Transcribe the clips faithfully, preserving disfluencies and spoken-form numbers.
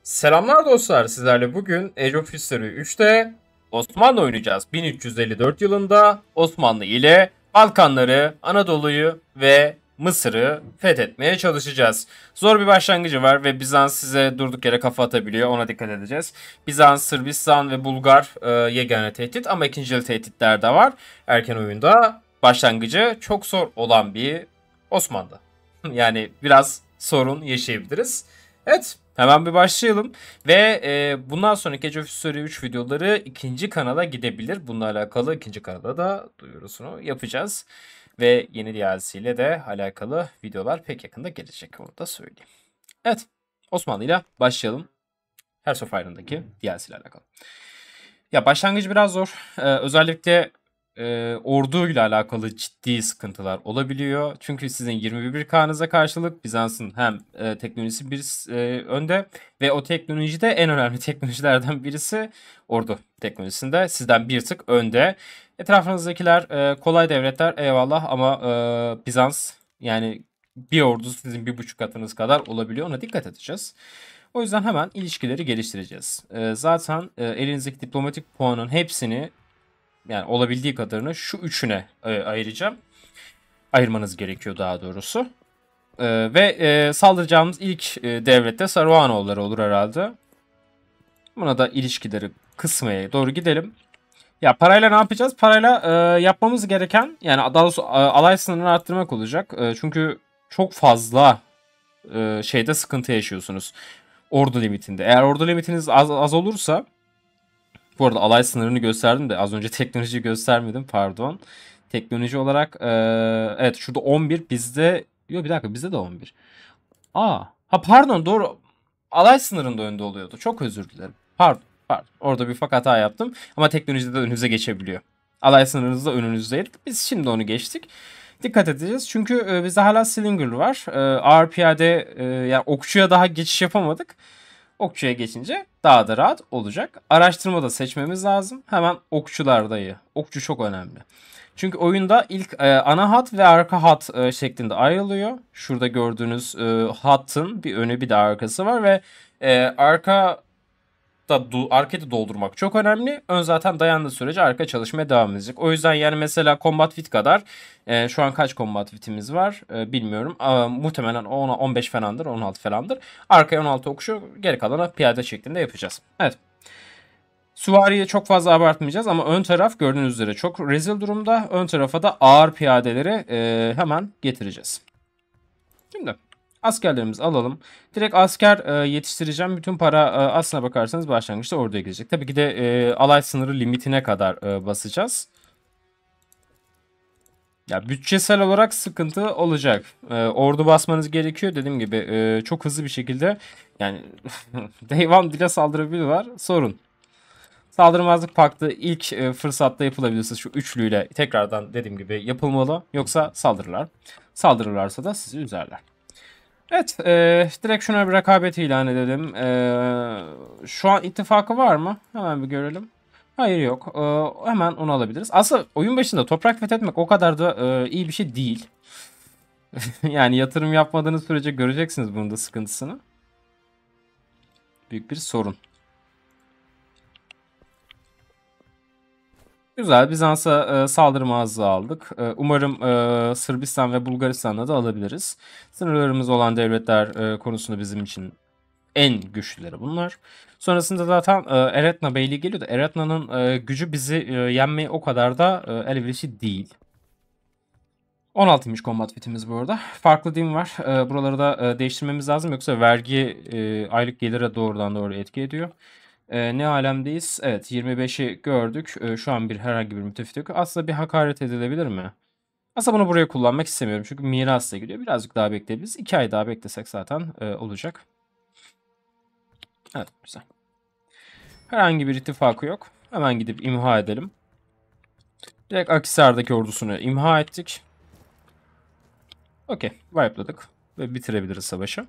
Selamlar dostlar, sizlerle bugün Age of History üçte Osmanlı oynayacağız. bin üç yüz elli dört yılında Osmanlı ile Balkanları, Anadolu'yu ve Mısır'ı fethetmeye çalışacağız. Zor bir başlangıcı var ve Bizans size durduk yere kafa atabiliyor, ona dikkat edeceğiz. Bizans, Sırbistan ve Bulgar e, yegane tehdit ama ikincil tehditler de var. Erken oyunda başlangıcı çok zor olan bir Osmanlı. Yani biraz sorun yaşayabiliriz. Evet, hemen bir başlayalım. Ve e, bundan sonraki Age of History üç videoları ikinci kanala gidebilir. Bununla alakalı ikinci kanalda da duyurusunu yapacağız. Ve yeni D L C ile de alakalı videolar pek yakında gelecek. Onu da söyleyeyim. Evet, Osmanlı ile başlayalım. Hearts of Iron'daki D L C ile alakalı. Ya başlangıç biraz zor. Ee, özellikle e, orduyla alakalı ciddi sıkıntılar olabiliyor. Çünkü sizin yirmi bir K'nıza karşılık Bizans'ın hem e, teknolojisi bir e, önde ve o teknolojide en önemli teknolojilerden birisi ordu teknolojisinde sizden bir tık önde. Etrafınızdakiler e, kolay devletler eyvallah ama e, Bizans yani bir ordu sizin bir buçuk katınız kadar olabiliyor. Ona dikkat edeceğiz. O yüzden hemen ilişkileri geliştireceğiz. E, zaten e, elinizdeki diplomatik puanın hepsini yani olabildiği kadarını şu üçüne e, ayıracağım. Ayırmanız gerekiyor daha doğrusu. E, ve e, saldıracağımız ilk e, devlette Saruhanoğulları olur herhalde. Buna da ilişkileri kısmaya doğru gidelim. Ya parayla ne yapacağız? Parayla e, yapmamız gereken yani daha doğrusu e, alay sınırını arttırmak olacak. E, çünkü çok fazla e, şeyde sıkıntı yaşıyorsunuz. Ordu limitinde. Eğer ordu limitiniz az, az olursa bu arada alay sınırını gösterdim de az önce teknoloji göstermedim pardon. Teknoloji olarak e, evet şurada on bir bizde yok bir dakika bizde de on bir. Aa ha pardon doğru alay sınırında önde oluyordu. Çok özür dilerim. Pardon pardon orada bir ufak hata yaptım ama teknolojide de önünüze geçebiliyor. Alay sınırınız da önünüzdeydi. Biz şimdi onu geçtik. Dikkat edeceğiz çünkü e, bizde hala Slinger var. E, ağır piyade e, yani okçuya daha geçiş yapamadık. Okçuya geçince daha da rahat olacak. Araştırma da seçmemiz lazım. Hemen okçulardayı. Okçu çok önemli. Çünkü oyunda ilk e, ana hat ve arka hat e, şeklinde ayrılıyor. Şurada gördüğünüz e, hattın bir önü bir de arkası var ve e, arka da arkayı doldurmak çok önemli. Ön zaten dayandığı sürece arka çalışmaya devam edecek. O yüzden yani mesela Combat Fit kadar e, şu an kaç Combat Fit'imiz var e, bilmiyorum. Ama muhtemelen on on beş falandır, on altı falandır. Arkaya on altı okuşu geri kalanı piyade şeklinde yapacağız. Evet. Süvariyi çok fazla abartmayacağız ama ön taraf gördüğünüz üzere çok rezil durumda. Ön tarafa da ağır piyadeleri e, hemen getireceğiz. Şimdi askerlerimizi alalım. Direkt asker e, yetiştireceğim. Bütün para e, aslına bakarsanız başlangıçta orduya gidecek. Tabii ki de e, alay sınırı limitine kadar e, basacağız. Ya bütçesel olarak sıkıntı olacak. E, ordu basmanız gerekiyor. Dediğim gibi e, çok hızlı bir şekilde yani Day One bile saldırabiliyorlar. Sorun. Saldırmazlık paktı ilk e, fırsatta yapılabilirse şu üçlüyle tekrardan dediğim gibi yapılmalı. Yoksa saldırırlar. Saldırırlarsa da sizi üzerler. Evet, e, direkt şuna bir rekabet ilan edelim. E, şu an ittifakı var mı? Hemen bir görelim. Hayır yok. E, hemen onu alabiliriz. Aslında oyun başında toprak fethetmek o kadar da e, iyi bir şey değil. Yani yatırım yapmadığınız sürece göreceksiniz bunun da sıkıntısını. Büyük bir sorun. Güzel. Bizans'a e, saldırı mağazı aldık. E, umarım e, Sırbistan ve Bulgaristan'da da alabiliriz. Sınırlarımız olan devletler e, konusunda bizim için en güçlüleri bunlar. Sonrasında zaten e, Eretna Beyliği geliyor da Eretna'nın e, gücü bizi e, yenmeye o kadar da e, elverişli değil. on altıymış combat fitimiz bu arada. Farklı din var. E, buraları da e, değiştirmemiz lazım yoksa vergi e, aylık gelire doğrudan doğru etki ediyor. E, ne alemdeyiz? Evet yirmi beşi gördük. E, şu an bir herhangi bir müttefik yok. Aslında bir hakaret edilebilir mi? Aslında bunu buraya kullanmak istemiyorum. Çünkü mirasla gidiyor. Birazcık daha bekleyebiliriz. iki ay daha beklesek zaten e, olacak. Evet güzel. Herhangi bir ittifakı yok. Hemen gidip imha edelim. Direkt Akhisar'daki ordusunu imha ettik. Okey. Wipe'ladık. Ve bitirebiliriz savaşı.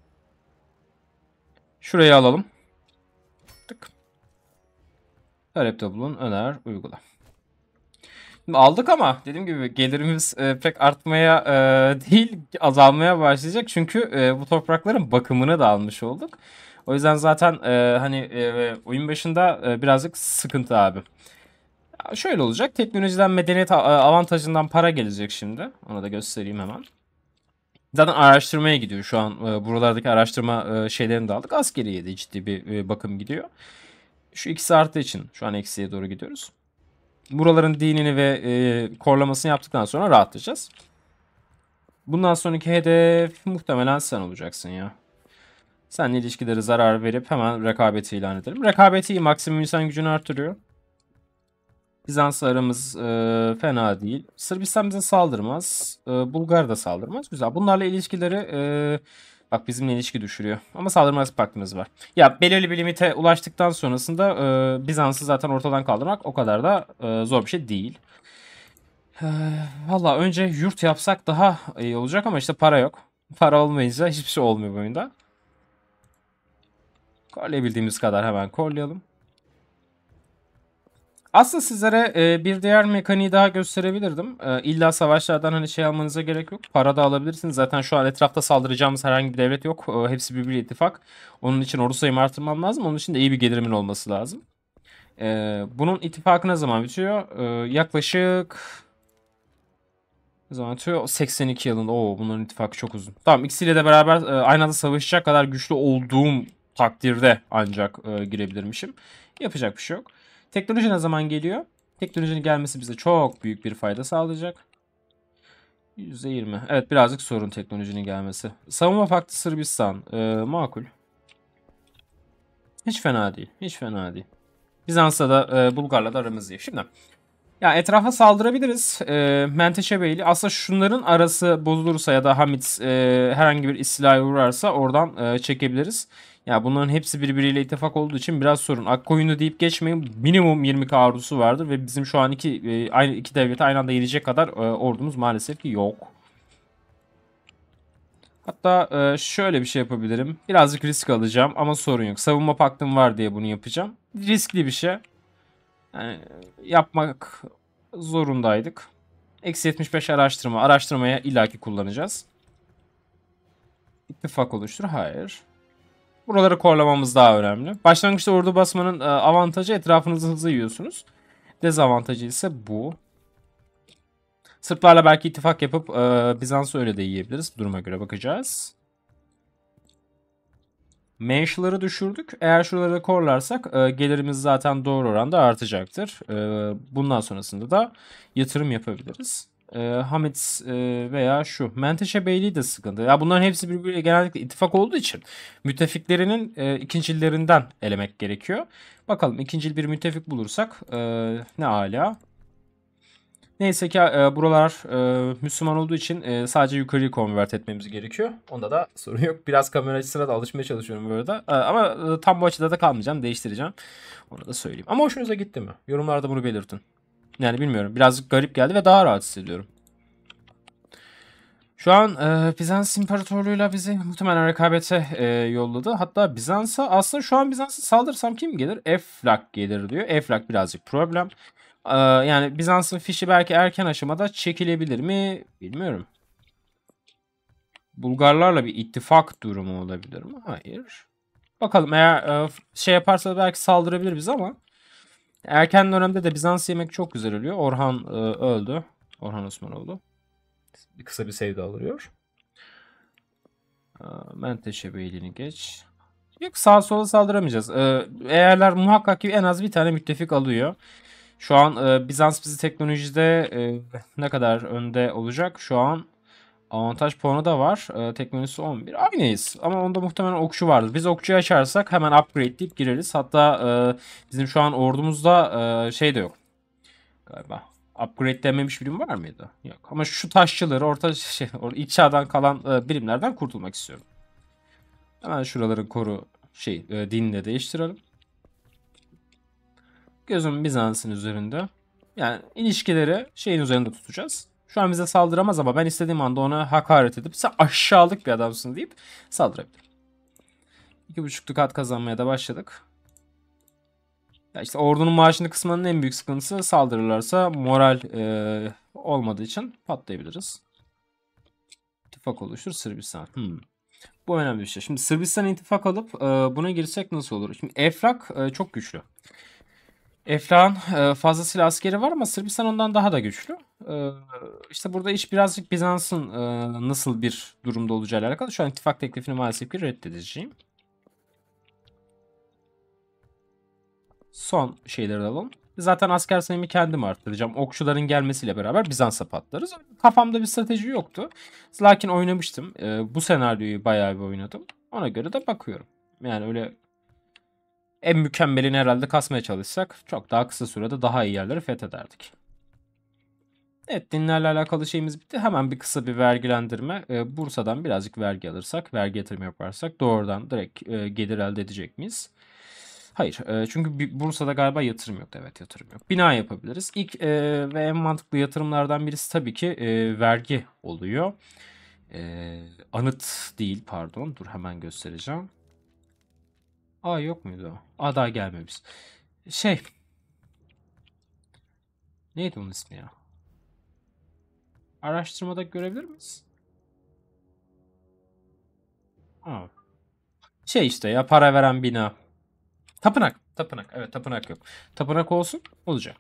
Şurayı alalım. Tık. Talepte bulun. Öner. Uygula. Şimdi aldık ama dediğim gibi gelirimiz e, pek artmaya e, değil azalmaya başlayacak. Çünkü e, bu toprakların bakımını da almış olduk. O yüzden zaten e, hani e, oyun başında e, birazcık sıkıntı abi. Ya şöyle olacak. Teknolojiden, medeniyet a- avantajından para gelecek şimdi. Onu da göstereyim hemen. Zaten araştırmaya gidiyor şu an. E, buralardaki araştırma e, şeylerini de aldık. Askeriye de ciddi bir e, bakım gidiyor. Şu ikisi arttığı için şu an eksiye doğru gidiyoruz. Buraların dinini ve e, korlamasını yaptıktan sonra rahatlayacağız. Bundan sonraki hedef muhtemelen sen olacaksın ya. Seninle ilişkileri zarar verip hemen rekabeti ilan edelim. Rekabeti iyi, maksimum insan gücünü artırıyor. Bizans'la aramız e, fena değil. Sırbistan bize saldırmaz. E, Bulgar da saldırmaz. Güzel. Bunlarla ilişkileri e, bak bizimle ilişki düşürüyor. Ama saldırmaz paktımız var. Ya belirli bir limite ulaştıktan sonrasında e, Bizans'ı zaten ortadan kaldırmak o kadar da e, zor bir şey değil. E, Valla önce yurt yapsak daha iyi olacak ama işte para yok. Para olmayınca hiçbir şey olmuyor bu oyunda. Korlayabildiğimiz kadar hemen korlayalım. Aslında sizlere e, bir diğer mekaniği daha gösterebilirdim. E, illa savaşlardan hani şey almanıza gerek yok. Para da alabilirsiniz. Zaten şu an etrafta saldıracağımız herhangi bir devlet yok. E, hepsi birbiri ittifak. Onun için ordu sayımı artırmam lazım. Onun için de iyi bir gelirimin olması lazım. E, bunun ittifakı ne zaman bitiyor? E, yaklaşık... Ne zaman bitiyor? seksen iki yılında. Oo, bunların ittifakı çok uzun. Tamam, ikisiyle de beraber e, aynı anda savaşacak kadar güçlü olduğum takdirde ancak e, girebilirmişim. Yapacak bir şey yok. Teknoloji ne zaman geliyor? Teknolojinin gelmesi bize çok büyük bir fayda sağlayacak. yüzde yirmi. Evet, birazcık sorun teknolojinin gelmesi. Savunma Paktı Sırbistan. E, makul. Hiç fena değil. Hiç fena değil. Bizans'la da e, Bulgar'la da aramız iyi. Şimdi ya etrafa saldırabiliriz. E, Menteşe Beyli. Aslında şunların arası bozulursa ya da Hamit e, herhangi bir istilaya uğrarsa oradan e, çekebiliriz. Ya bunların hepsi birbiriyle ittifak olduğu için biraz sorun. Akkoyunlu deyip geçmeyin. Minimum yirmi K ordusu vardır ve bizim şu an iki e, aynı iki devleti aynı anda yenecek kadar e, ordumuz maalesef ki yok. Hatta e, şöyle bir şey yapabilirim. Birazcık risk alacağım ama sorun yok. Savunma paktım var diye bunu yapacağım. Riskli bir şey. Yani yapmak zorundaydık. Eksi yetmiş beş araştırma. Araştırmaya illaki kullanacağız. İttifak oluştur. Hayır. Buraları korlamamız daha önemli. Başlangıçta ordu basmanın e, avantajı etrafınızı hızlı yiyorsunuz. Dezavantajı ise bu. Sırplarla belki ittifak yapıp e, Bizans'ı öyle de yiyebiliriz. Duruma göre bakacağız. Menşuları düşürdük. Eğer şuraları da korlarsak e, gelirimiz zaten doğru oranda artacaktır. E, bundan sonrasında da yatırım yapabiliriz. E, Hamit e, veya şu Menteşe Beyliği de sıkıntı. Ya bunların hepsi birbiriyle genellikle ittifak olduğu için müttefiklerinin e, ikincillerinden elemek gerekiyor. Bakalım ikincil bir müttefik bulursak e, ne ala. Neyse ki e, buralar e, Müslüman olduğu için e, sadece yukarıyı convert etmemiz gerekiyor. Onda da sorun yok. Biraz kamera açısına da alışmaya çalışıyorum bu arada. E, ama e, tam bu açıda da kalmayacağım. Değiştireceğim. Onu da söyleyeyim. Ama hoşunuza gitti mi? Yorumlarda bunu belirtin. Yani bilmiyorum. Birazcık garip geldi ve daha rahat hissediyorum. Şu an e, Bizans İmparatorluğu'yla bizi muhtemelen rekabete e, yolladı. Hatta Bizans'a aslında şu an Bizans'a saldırsam kim gelir? Eflak gelir diyor. Eflak birazcık problem. Ee, yani Bizans'ın fişi belki erken aşamada çekilebilir mi? Bilmiyorum. Bulgarlarla bir ittifak durumu olabilir mi? Hayır. Bakalım eğer e, şey yaparsa belki saldırabilir bize ama erken dönemde de Bizans yemek çok güzel oluyor. Orhan e, öldü. Orhan Osmanoğlu. Bir kısa bir sevda alıyor. E, Menteşe Beyliğini geç. Yok, sağa sola saldıramayacağız. E, eğerler muhakkak ki en az bir tane müttefik alıyor. Şu an e, Bizans bizi teknolojide e, ne kadar önde olacak? Şu an avantaj puanı da var. E, teknolojisi on bir. Aynıyız. Ama onda muhtemelen okçu vardır. Biz okçuyu açarsak hemen upgrade deyip gireriz. Hatta e, bizim şu an ordumuzda e, şey de yok. Galiba. Upgrade dememiş birim var mıydı? Yok. Ama şu taşçıları orta şey, ilk çağdan kalan e, birimlerden kurtulmak istiyorum. Hemen şuraların koru şey e, dinini de değiştirelim. Gözüm Bizans'ın üzerinde. Yani ilişkileri şeyin üzerinde tutacağız. Şu an bize saldıramaz ama ben istediğim anda ona hakaret edip sen aşağılık bir adamsın deyip saldırabilirim. İki buçuk dukat kazanmaya da başladık. Ya işte ordunun maaşını kısmanın en büyük sıkıntısı saldırırlarsa moral e, olmadığı için patlayabiliriz. İttifak oluştur Sırbistan. Hmm. Bu önemli bir şey. Şimdi Sırbistan intifak alıp e, buna girsek nasıl olur? Şimdi Eflak e, çok güçlü. Eflak'ın e, fazlasıyla askeri var ama Sırbistan ondan daha da güçlü. E, işte burada iş birazcık Bizans'ın e, nasıl bir durumda olacağıyla alakalı. Şu an ittifak teklifini maalesef ki reddedeceğim. Son şeyleri de alalım. Zaten asker sayımı kendim arttıracağım. Okçuların gelmesiyle beraber Bizans'a patlarız. Kafamda bir strateji yoktu. Lakin oynamıştım. E, bu senaryoyu bayağı bir oynadım. Ona göre de bakıyorum. Yani öyle en mükemmelini herhalde kasmaya çalışsak çok daha kısa sürede daha iyi yerleri fethederdik. Evet, dinlerle alakalı şeyimiz bitti. Hemen bir kısa bir vergilendirme. E, Bursa'dan birazcık vergi alırsak, vergi yatırımı yaparsak doğrudan direkt e, gelir elde edecek miyiz? Hayır. E, çünkü bir, Bursa'da galiba yatırım yok. Evet, yatırım yok. Bina yapabiliriz. İlk e, ve en mantıklı yatırımlardan birisi tabii ki e, vergi oluyor. E, anıt değil, pardon. Dur hemen göstereceğim. Aa, yok muydu o? Aa, daha gelmemiş. Şey. Neydi onun ismi ya? Araştırmada görebilir miyiz? Ha. Şey işte ya, para veren bina. Tapınak. Tapınak. Evet, tapınak yok. Tapınak olsun, olacak.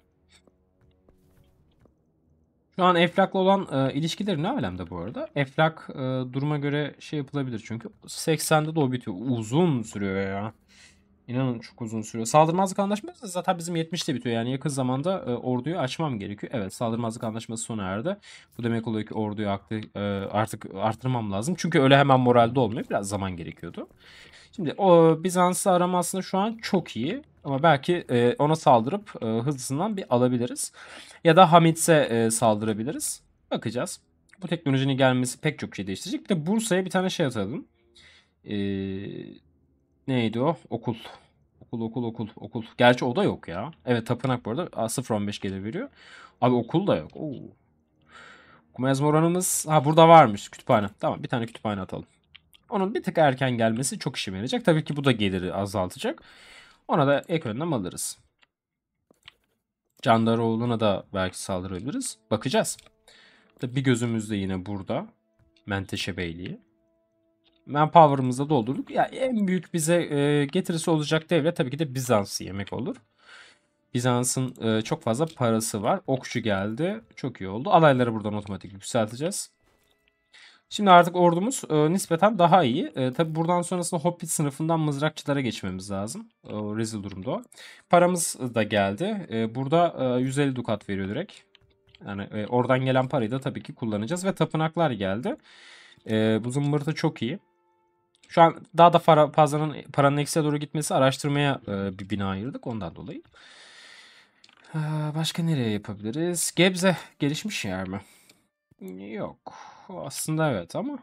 Şu an Eflak'la olan e, ilişkileri ne alemde bu arada? Eflak e, duruma göre şey yapılabilir çünkü. seksende de o bitiyor. Uzun sürüyor ya. İnanın çok uzun sürüyor. Saldırmazlık anlaşması zaten bizim yetmişte bitiyor. Yani yakın zamanda e, orduyu açmam gerekiyor. Evet, saldırmazlık anlaşması sona erdi. Bu demek oluyor ki orduyu aklı, e, artık artırmam lazım. Çünkü öyle hemen moralde olmuyor. Biraz zaman gerekiyordu. Şimdi o Bizans'ı arama aslında şu an çok iyi. Ama belki e, ona saldırıp e, hızlısından bir alabiliriz. Ya da Hamits'e e, saldırabiliriz. Bakacağız. Bu teknolojinin gelmesi pek çok şey değiştirecek. Bir de Bursa'ya bir tane şey atalım. Eee Neydi o? Okul. Okul, okul, okul, okul. Gerçi o da yok ya. Evet, tapınak bu arada sıfır virgül on beş gelir veriyor. Abi okul da yok. Oo. Okuma yazma oranımız... Ha, burada varmış kütüphane. Tamam, bir tane kütüphane atalım. Onun bir tık erken gelmesi çok işime yarayacak. Tabii ki bu da geliri azaltacak. Ona da ek önlem alırız. Candaroğlu'na da belki saldırabiliriz. Bakacağız. Tabii bir gözümüz de yine burada. Menteşe Beyliği. Manpower'ımızı da doldurduk. Ya en büyük bize e, getirisi olacak devlet tabii ki de Bizans'ı yemek olur. Bizans'ın e, çok fazla parası var. Okçu geldi. Çok iyi oldu. Alayları buradan otomatik yükselteceğiz. Şimdi artık ordumuz e, nispeten daha iyi. E, tabii buradan sonrasında Hobbit sınıfından mızrakçılara geçmemiz lazım. O rezil durumda o. Paramız da geldi. E, burada e, yüz elli dukat veriyor direkt. Yani e, oradan gelen parayı da tabii ki kullanacağız. Ve tapınaklar geldi. E, bu zımbırtı çok iyi. Şu an daha da para, fazlanın paranın eksiye doğru gitmesi, araştırmaya e, bir bina ayırdık ondan dolayı. Ee, Başka nereye yapabiliriz? Gebze gelişmiş yer mi? Yok. Aslında evet ama.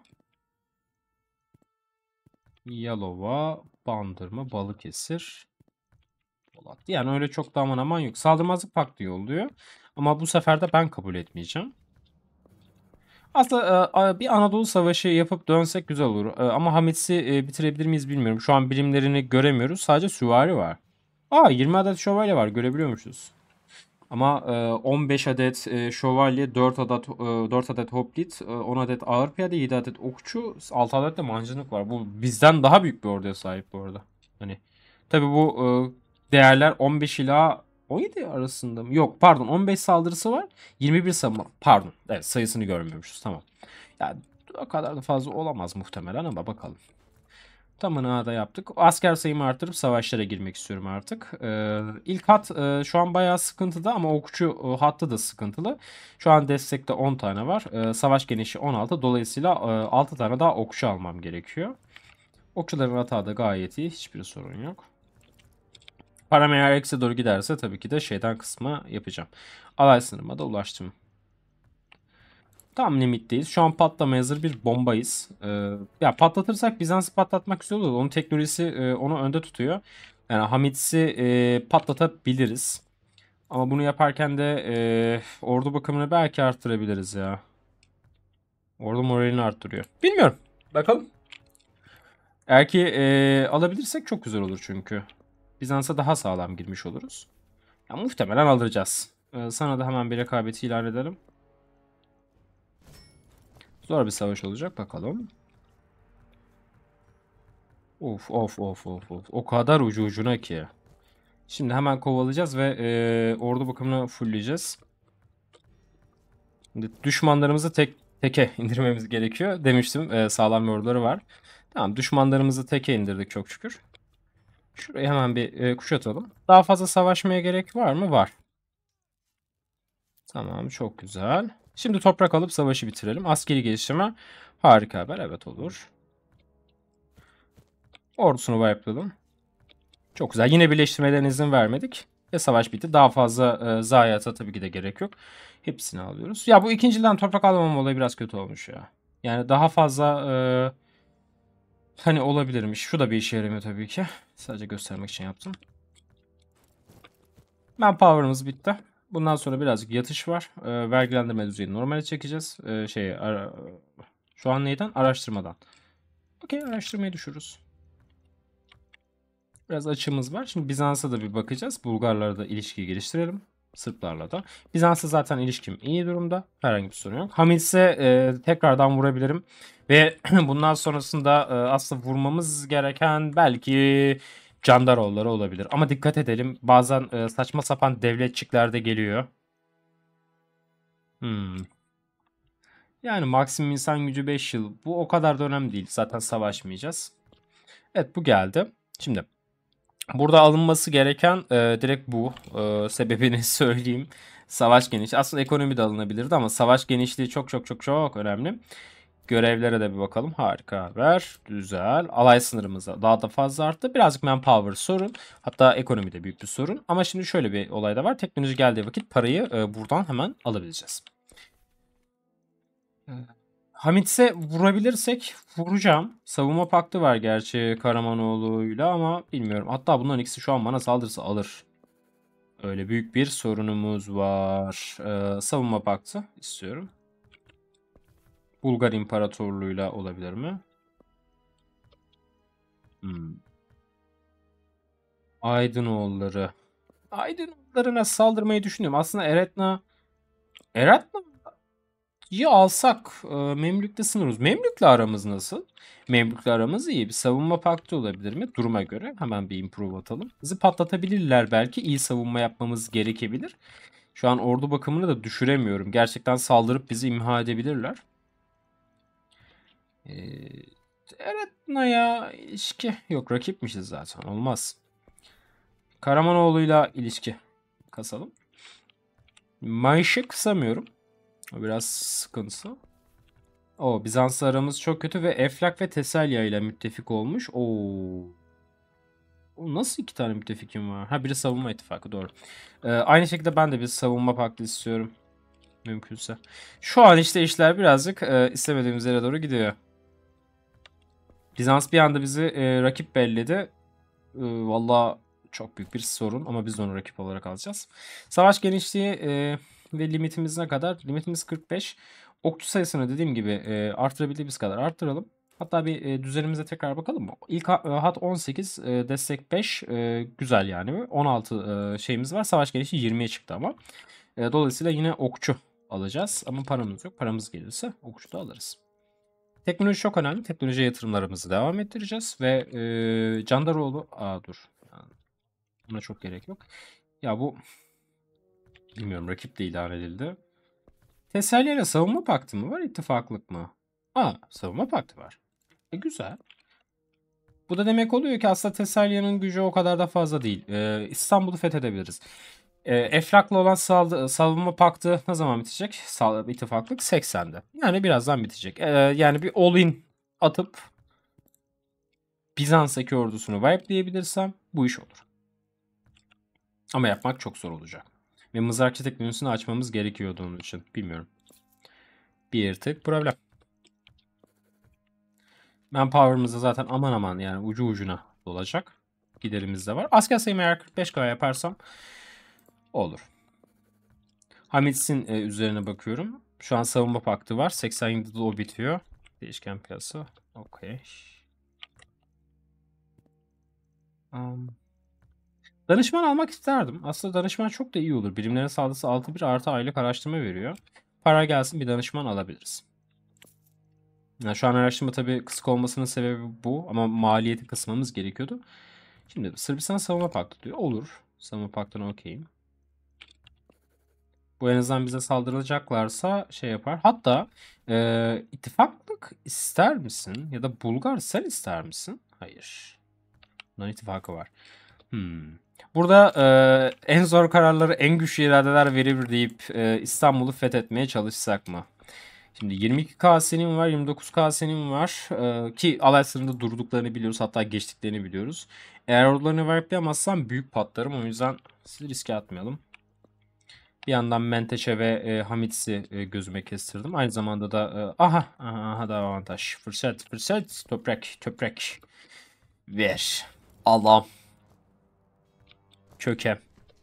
Yalova, Bandırma, Balıkesir, Polat. Yani öyle çok da aman aman yok. Saldırmazlık paktı yolluyor. Ama bu sefer de ben kabul etmeyeceğim. Aslında e, bir Anadolu Savaşı yapıp dönsek güzel olur. E, Ama Hamit'i e, bitirebilir miyiz bilmiyorum. Şu an birimlerini göremiyoruz. Sadece süvari var. Aa, yirmi adet şövalye var. Görebiliyormuşuz. Ama e, on beş adet e, şövalye, dört adet e, dört adet hoplite, e, on adet ağır piyade, yedi adet okçu, altı adet de mancınık var. Bu bizden daha büyük bir orduya sahip bu arada. Hani tabii bu e, değerler on beş ila on yedi arasında mı? Yok, pardon, on beş saldırısı var. yirmi bir savunma. Pardon. Evet, sayısını görmüyormuşuz. Tamam. Yani o kadar da fazla olamaz muhtemelen ama bakalım. Tamam, da yaptık. Asker sayımı artırıp savaşlara girmek istiyorum artık. Ee, ilk hat e, şu an bayağı sıkıntıda ama okçu e, hattı da sıkıntılı. Şu an destekte on tane var. Ee, savaş genişliği on altı. Dolayısıyla e, altı tane daha okçu almam gerekiyor. Okçuların hata da gayet iyi. Hiçbir sorun yok. Param eğer eksi doğru giderse tabii ki de şeyden kısma yapacağım. Alay sınırıma da ulaştım. Tam limitteyiz. Şu an patlamaya hazır bir bombayız. Ee, ya patlatırsak Bizans'ı patlatmak güzel olur. Onun teknolojisi e, onu önde tutuyor. Yani Hamits'i e, patlatabiliriz. Ama bunu yaparken de e, ordu bakımını belki arttırabiliriz ya. Ordu moralini arttırıyor. Bilmiyorum. Bakalım. Eğer ki e, alabilirsek çok güzel olur çünkü. Bizans'a daha sağlam girmiş oluruz. Ya, muhtemelen alacağız. E, sana da hemen bir rekabeti ilan edelim. Zor bir savaş olacak bakalım. Of of of of of. O kadar ucu ucuna ki. Şimdi hemen kovalayacağız ve e, ordu bakımını fullleyeceğiz. Şimdi düşmanlarımızı tek teke indirmemiz gerekiyor. Demiştim e, sağlam bir orduları var. Tamam, düşmanlarımızı teke indirdik çok şükür. Şurayı hemen bir e, kuşatalım. Daha fazla savaşmaya gerek var mı? Var. Tamam, çok güzel. Şimdi toprak alıp savaşı bitirelim. Askeri geliştirme harika haber. Evet, olur. Ordusunu wipe'ladım. Çok güzel. Yine birleştirmelerine izin vermedik. Ve savaş bitti. Daha fazla e, zayiata tabii ki de gerek yok. Hepsini alıyoruz. Ya bu ikinciden toprak almam olayı biraz kötü olmuş ya. Yani daha fazla e, hani olabilirmiş. Şu da bir işe yaramıyor tabii ki. Sadece göstermek için yaptım. Manpower'ımız bitti. Bundan sonra birazcık yatış var. E, vergilendirme düzeyini normale çekeceğiz. E, şey, ara, şu an neyden? Araştırmadan. Okey, araştırmayı düşürürüz. Biraz açığımız var. Şimdi Bizans'a da bir bakacağız. Bulgarlarla da ilişki geliştirelim. Sırplarla da. Bizans'la zaten ilişkim iyi durumda. Herhangi bir sorun yok. Hamis'e e, tekrardan vurabilirim. Ve bundan sonrasında e, aslında vurmamız gereken belki Candaroğulları olabilir. Ama dikkat edelim. Bazen e, saçma sapan devletçikler de geliyor. Hmm. Yani maksimum insan gücü beş yıl. Bu o kadar da önemli değil. Zaten savaşmayacağız. Evet, bu geldi. Şimdi burada alınması gereken e, direkt bu. E, sebebini söyleyeyim. Savaş genişliği. Aslında ekonomi de alınabilirdi ama savaş genişliği çok çok çok çok önemli. Görevlere de bir bakalım. Harika haber. Güzel. Alay sınırımız da daha da fazla arttı. Birazcık manpower sorun. Hatta ekonomi de büyük bir sorun. Ama şimdi şöyle bir olay da var. Teknoloji geldiği vakit parayı e, buradan hemen alabileceğiz. Hamit'se vurabilirsek vuracağım. Savunma paktı var gerçi Karamanoğlu'yla ama bilmiyorum. Hatta bunların ikisi şu an bana saldırırsa alır. Öyle büyük bir sorunumuz var. Ee, savunma paktı istiyorum. Bulgar İmparatorluğu'yla olabilir mi? Hmm. Aydınoğulları. Aydınoğullarına saldırmayı düşünüyorum. Aslında Eretna... Eretna Ya alsak e, Memlük'te sınırız. Memlük'le aramız nasıl? Memlük'le aramız iyi. Bir savunma paktı olabilir mi? Duruma göre hemen bir improve atalım. Bizi patlatabilirler belki. İyi savunma yapmamız gerekebilir. Şu an ordu bakımını da düşüremiyorum. Gerçekten saldırıp bizi imha edebilirler. Ee, evet, ya ilişki. Yok, rakipmişiz zaten. Olmaz. Karamanoğlu'yla ilişki kasalım. Mayış'ı kısamıyorum. O biraz sıkıntı. O Bizans'la aramız çok kötü ve Eflak ve Tesalya ile müttefik olmuş. Oo. O nasıl iki tane müttefikim var? Ha, biri savunma ittifakı, doğru. Ee, aynı şekilde ben de bir savunma paktı istiyorum. Mümkünse. Şu an işte işler birazcık e, istemediğimiz yere doğru gidiyor. Bizans bir anda bizi e, rakip belledi. E, Valla çok büyük bir sorun ama biz de onu rakip olarak alacağız. Savaş genişliği e, ve limitimiz ne kadar? Limitimiz kırk beş. Okçu sayısını dediğim gibi e, artırabildiğimiz kadar arttıralım. Hatta bir e, düzenimize tekrar bakalım mı? İlk ha- e, hat on sekiz, e, destek beş. E, güzel yani. on altı e, şeyimiz var. Savaş genişliği yirmiye çıktı ama. E, dolayısıyla yine okçu alacağız. Ama paramız yok. Paramız gelirse okçu da alırız. Teknoloji çok önemli. Teknolojiye yatırımlarımızı devam ettireceğiz. Ve e, Candaroğlu... Aa dur. Yani buna çok gerek yok. Ya bu... Bilmiyorum, rakip de ilan edildi. Teselli ile savunma paktı mı var, ittifaklık mı? Aa, savunma paktı var. E, güzel. Bu da demek oluyor ki aslında Tesalya'nın gücü o kadar da fazla değil. Ee, İstanbul'u fethedebiliriz. Ee, Eflak'la olan saldı, savunma paktı ne zaman bitecek? Sal ittifaklık seksende. Yani birazdan bitecek. Ee, yani bir all-in atıp Bizans'taki ordusunu wipe'leyebilirsem bu iş olur. Ama yapmak çok zor olacak. Ve mızrakçı teknolojisini açmamız gerekiyordu onun için. Bilmiyorum. Bir tık problem. Manpower'ımızda zaten aman aman yani ucu ucuna olacak. Giderimiz de var. Asker sayımı eğer kırk beş K yaparsam olur. Hamits'in e, üzerine bakıyorum. Şu an savunma paktı var. seksen yedide o bitiyor. Değişken piyasa. Okey. Um, danışman almak isterdim. Aslında danışman çok da iyi olur. Birimlerin saldırısı altı bir artı aylık araştırma veriyor. Para gelsin, bir danışman alabiliriz. Yani şu an araştırma tabii kısık olmasının sebebi bu ama maliyeti kısmamız gerekiyordu. Şimdi Sırbistan savunma paktı diyor. Olur. Savunma paktına okeyim. Bu en azından bize saldıracaklarsa şey yapar. Hatta e, ittifaklık ister misin? Ya da Bulgar sen ister misin? Hayır. Bunların ittifakı var. Hmm. Burada e, en zor kararları en güçlü iradeler verir deyip e, İstanbul'u fethetmeye çalışsak mı? Şimdi yirmi iki K senin var, yirmi dokuz K senin var. Ee, ki alay sınırında durduklarını biliyoruz, hatta geçtiklerini biliyoruz. Eğer ordularını veriplayamazsam büyük patlarım. O yüzden sizi riske atmayalım. Bir yandan Menteşe ve e, Hamits'i e, gözüme kestirdim. Aynı zamanda da e, aha, aha, aha da avantaj. Fırsat, fırsat, toprak, toprak. Ver. Allah. Köke.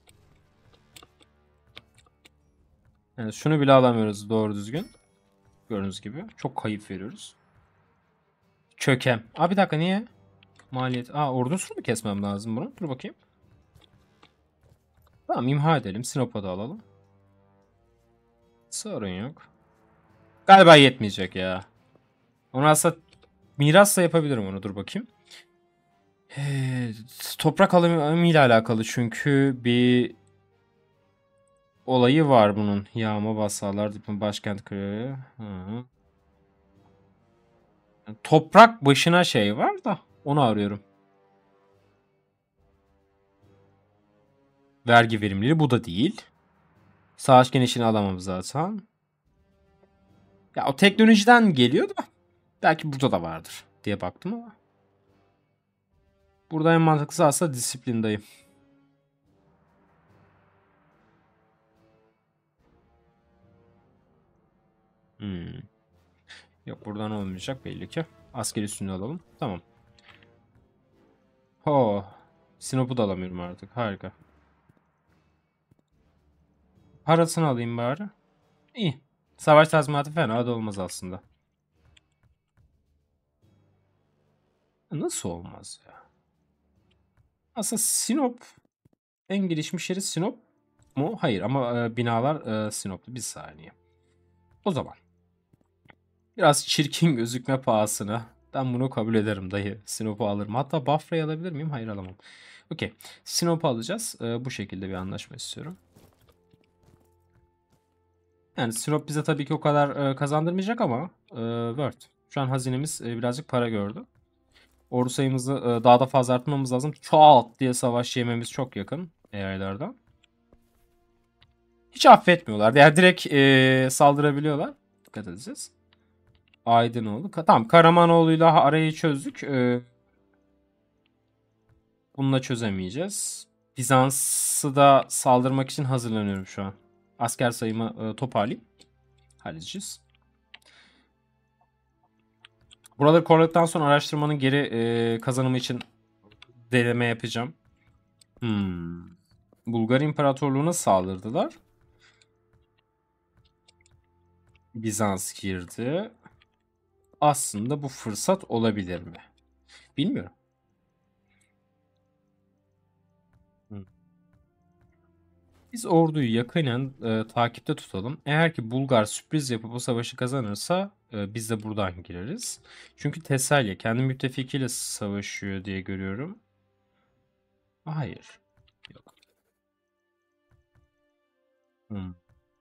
Yani şunu bile alamıyoruz doğru düzgün. Gördüğünüz gibi. Çok kayıp veriyoruz. Çökem. Aa bir dakika niye? Maliyet. Aa ordusunu mu kesmem lazım bunu? Dur bakayım. Tamam imha edelim. Sinop'a da alalım. Sorun yok. Galiba yetmeyecek ya. Onu aslında mirasla yapabilirim onu. Dur bakayım. Ee, toprak alımı ile alakalı çünkü bir olayı var bunun. Yağma vasallar, diplomat başkent kralı. Hı. Toprak başına şey var da onu arıyorum. Vergi verimliliği bu da değil. Savaş genişliğini alamam zaten. Ya o teknolojiden geliyor da belki burada da vardır diye baktım ama. Burada en mantıklısı aslında disiplindayım. Hmm. Yok buradan olmayacak belli ki. Askeri üstünü alalım. Tamam. Ho. Sinop'u da alamıyorum artık. Harika. Parasını alayım bari. İyi. Savaş tazminatı fena da olmaz aslında. Nasıl olmaz ya? Aslında Sinop en gelişmiş yeri Sinop mu? Hayır ama e, binalar e, Sinop'ta. Bir saniye. O zaman biraz çirkin gözükme pahasına ben bunu kabul ederim dayı. Sinop'u alırım. Hatta Bafra'yı alabilir miyim? Hayır alamam. Okey. Sinop'u alacağız. E, bu şekilde bir anlaşma istiyorum. Yani Sinop bize tabii ki o kadar e, kazandırmayacak ama e, Word. Şu an hazinemiz e, birazcık para gördü. Ordu sayımızı e, daha da fazla arttırmamız lazım. Çat diye savaş yememiz çok yakın aylardan. Hiç affetmiyorlar. Yani direkt e, saldırabiliyorlar. Dikkat edeceğiz. Aydınoğlu. Ka- Tamam Karamanoğlu'yla arayı çözdük. E, bununla çözemeyeceğiz. Bizans'ı da saldırmak için hazırlanıyorum şu an. Asker sayımı e, toparlayayım. Halledeceğiz. Buraları koruduktan sonra araştırmanın geri e, kazanımı için deneme yapacağım. Hmm. Bulgar İmparatorluğu'na saldırdılar. Bizans girdi. Aslında bu fırsat olabilir mi? Bilmiyorum. Hmm. Biz orduyu yakinen e, takipte tutalım. Eğer ki Bulgar sürpriz yapıp o savaşı kazanırsa e, biz de buradan gireriz. Çünkü Tesalya kendi müttefikiyle savaşıyor diye görüyorum. Hayır. Yok. Hmm.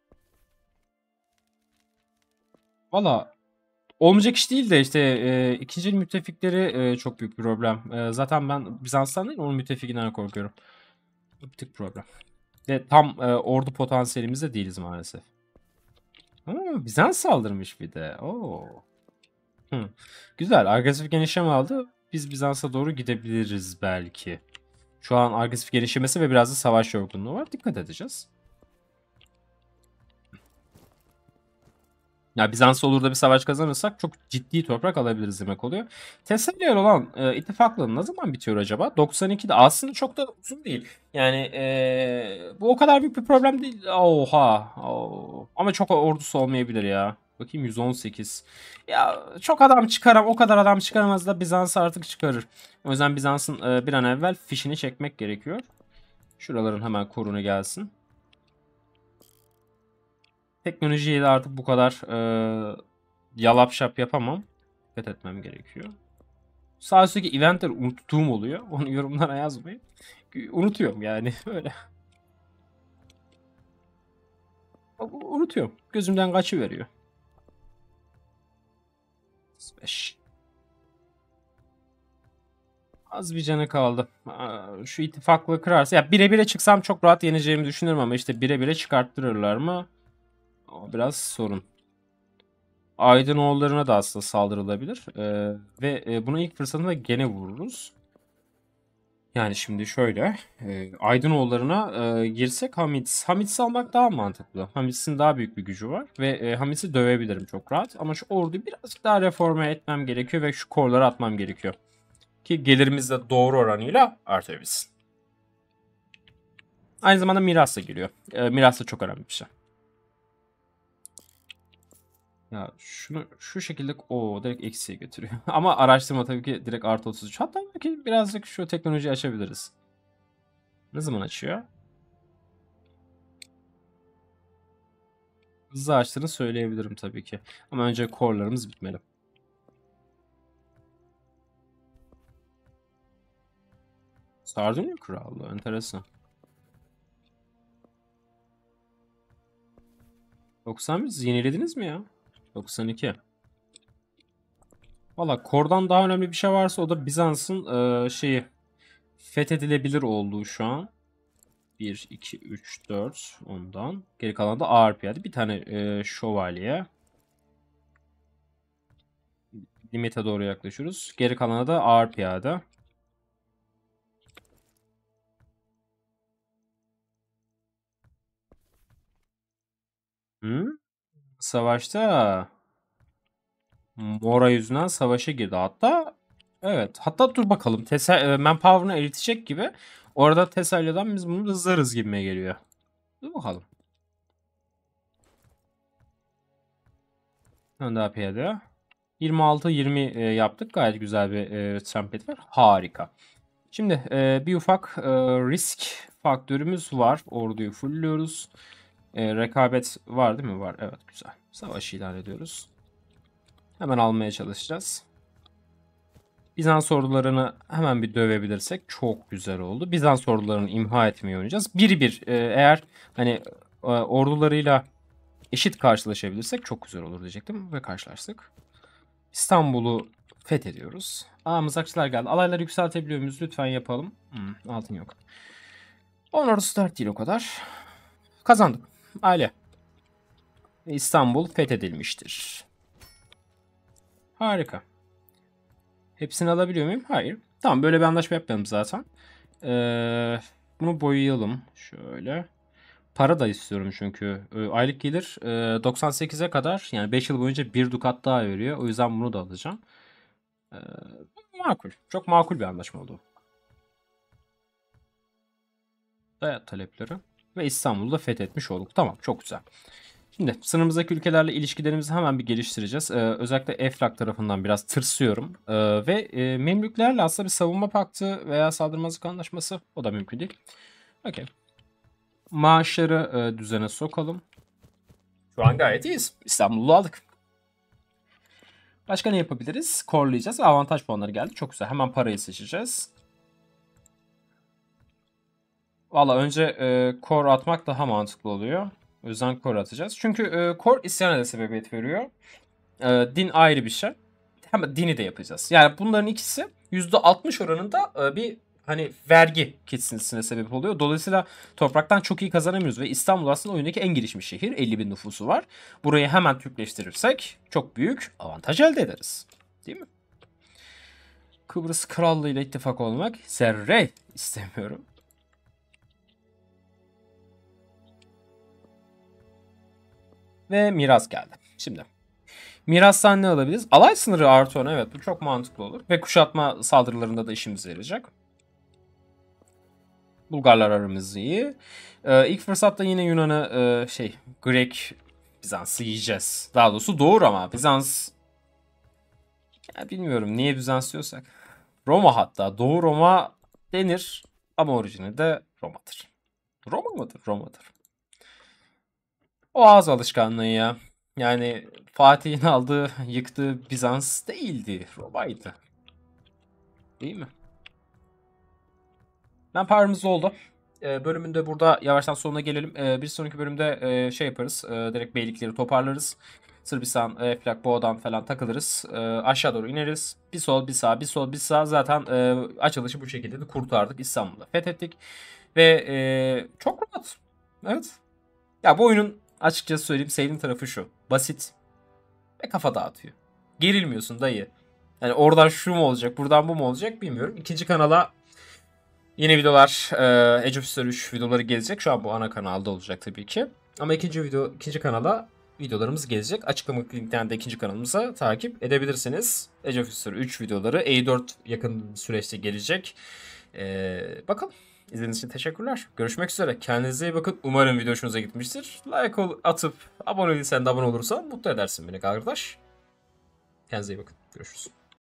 Valla olmayacak iş değil de işte e, ikinci müttefikleri e, çok büyük bir problem. E, zaten ben Bizans'tan değil onun müttefikinden korkuyorum. Bir tık problem. Ve tam e, ordu potansiyelimizde değiliz maalesef. Ama Bizans saldırmış bir de. Oo. Hı. Güzel. Agresif genişleme aldı. Biz Bizans'a doğru gidebiliriz belki. Şu an agresif genişlemesi ve biraz da savaş yorgunluğu var. Dikkat edeceğiz. Ya Bizans olur da bir savaş kazanırsak çok ciddi toprak alabiliriz demek oluyor. Tesalya olan e, ittifaklığı ne zaman bitiyor acaba? doksan ikide aslında çok da uzun değil. Yani e, bu o kadar büyük bir problem değil. Oha. Oo. Ama çok ordusu olmayabilir ya. Bakayım yüz on sekiz. Ya çok adam çıkaram, o kadar adam çıkaramaz da Bizans artık çıkarır. O yüzden Bizans'ın e, bir an evvel fişini çekmek gerekiyor. Şuraların hemen korunu gelsin. Teknolojiyi de artık bu kadar e, yalap şap yapamam. Dikkat etmem gerekiyor. Sağ üstteki eventler unuttuğum oluyor. Onu yorumlara yazmayın. Unutuyorum yani öyle. Unutuyorum. Gözümden kaçıveriyor. beş. Az bir canı kaldı. Şu ittifaklığı kırarsa. Ya bire bire çıksam çok rahat yeneceğimi düşünürüm ama işte bire bire çıkarttırırlar mı? O biraz sorun. Aydınoğullarına da aslında saldırılabilir. Ee, ve e, buna ilk fırsatında gene vururuz. Yani şimdi şöyle. E, Aydınoğullarına e, girsek Hamits. Hamits'i almak daha mantıklı. Hamits'in daha büyük bir gücü var. Ve e, Hamits'i dövebilirim çok rahat. Ama şu orduyu birazcık daha reforme etmem gerekiyor. Ve şu korları atmam gerekiyor. Ki gelirimiz de doğru oranıyla artabilsin. Aynı zamanda miras da geliyor. E, miras da çok önemli bir şey. Ya şunu şu şekilde o direkt eksiye götürüyor. Ama araştırma tabii ki direkt artı otuz üç. Hatta belki birazcık şu teknolojiyi açabiliriz. Ne zaman açıyor? Hızlı açtığını söyleyebilirim tabii ki. Ama önce core'larımız bitmeli. Sardunya Krallığı enteresan. doksan bir yenilediniz mi ya? doksan iki. Valla Kor'dan daha önemli bir şey varsa o da Bizans'ın e, şeyi fethedilebilir olduğu şu an. bir, iki, üç, dört ondan. Geri kalan da ağır piyade. Bir tane e, şövalye. Limite doğru yaklaşıyoruz. Geri kalana da ağır piyade. Hı? Savaşta Mora yüzünden savaşa girdi. Hatta evet. Hatta dur bakalım. Tesa e, Manpower'ını eritecek gibi. Orada Tesalia'dan biz bunu hızlarız gibime geliyor. Dur bakalım. Ben daha piyade. yirmi altı yirmi e, yaptık. Gayet güzel bir e, trumpet var. Harika. Şimdi e, bir ufak e, risk faktörümüz var. Orduyu fullliyoruz. E, rekabet var değil mi? Var. Evet güzel. Savaş ilan ediyoruz. Hemen almaya çalışacağız. Bizans ordularını hemen bir dövebilirsek çok güzel oldu. Bizans ordularını imha etmeyi oynayacağız. Bir bir e, eğer hani e, ordularıyla eşit karşılaşabilirsek çok güzel olur diyecektim ve karşılaştık. İstanbul'u fethediyoruz. Aa mızrakçılar geldi. Alayları yükseltebiliyor muyuz? Lütfen yapalım. Hmm, altın yok. on ordusu dört değil o kadar. Kazandık. Aile. İstanbul fethedilmiştir. Harika. Hepsini alabiliyor muyum? Hayır. Tamam böyle bir anlaşma yapmayalım zaten. Ee, bunu boyayalım. Şöyle. Para da istiyorum çünkü. Ee, aylık gelir e, doksan sekize kadar yani beş yıl boyunca bir dukat daha veriyor. O yüzden bunu da alacağım. Ee, makul. Çok makul bir anlaşma oldu. Dayat talepleri. Ve İstanbul'u da fethetmiş olduk. Tamam çok güzel. Şimdi sınırımızdaki ülkelerle ilişkilerimizi hemen bir geliştireceğiz. Ee, özellikle Eflak tarafından biraz tırsıyorum. Ee, ve e, Memlüklerle aslında bir savunma paktı veya saldırmazlık anlaşması o da mümkün değil. Okey. Maaşları e, düzene sokalım. Şu an gayet iyiyiz. İstanbul'u aldık. Başka ne yapabiliriz? Korlayacağız. Avantaj puanları geldi. Çok güzel. Hemen parayı seçeceğiz. Valla önce e, kor atmak daha mantıklı oluyor. O yüzden kor atacağız. Çünkü e, kor isyana da sebebiyet veriyor. E, din ayrı bir şey. Hem dini de yapacağız. Yani bunların ikisi yüzde altmış oranında e, bir hani vergi kesintisine sebep oluyor. Dolayısıyla topraktan çok iyi kazanamıyoruz ve İstanbul aslında oyundaki en gelişmiş şehir. elli bin nüfusu var. Burayı hemen Türkleştirirsek çok büyük avantaj elde ederiz. Değil mi? Kıbrıs Krallığı ile ittifak olmak zerre istemiyorum. Ve miras geldi. Şimdi mirastan ne alabiliriz? Alay sınırı artı on. Evet bu çok mantıklı olur. Ve kuşatma saldırılarında da işimize yarayacak. Bulgarlar aramız iyi. Ee, ilk fırsatta yine Yunan'ı e, şey Grek Bizans'ı yiyeceğiz. Daha doğrusu doğru ama Bizans ya bilmiyorum niye Bizans diyorsak. Roma hatta Doğu Roma denir ama orijini de Roma'dır. Roma mıdır? Roma'dır. O ağız alışkanlığı ya. Yani Fatih'in aldığı, yıktığı Bizans değildi. Roma'ydı. Değil mi? Ben paramız oldu. Ee, bölümün de burada yavaştan sonuna gelelim. Ee, bir sonraki bölümde e, şey yaparız. E, direkt beylikleri toparlarız. Sırbistan, Eflak, Boğdan falan takılırız. E, aşağı doğru ineriz. Bir sol, bir sağ, bir sol, bir sağ. Zaten e, açılışı bu şekilde de kurtardık. İstanbul'da fethettik. Ve e, çok rahat. Evet. Ya bu oyunun açıkçası söyleyeyim sevdiğim tarafı şu. Basit ve kafa dağıtıyor. Gerilmiyorsun dayı. Yani oradan şu mu olacak, buradan bu mu olacak bilmiyorum. İkinci kanala yeni videolar, e, Age of History üç videoları gelecek. Şu an bu ana kanalda olacak tabii ki. Ama ikinci video, ikinci kanala videolarımız gelecek. Açıklama linkten de ikinci kanalımıza takip edebilirsiniz. Age of History üç videoları E dört yakın süreçte gelecek. E, bakalım. İzlediğiniz için teşekkürler. Görüşmek üzere. Kendinize iyi bakın. Umarım video hoşunuza gitmiştir. Like ol, atıp abone değilsen de abone olursan mutlu edersin beni kardeş. Kendinize iyi bakın. Görüşürüz.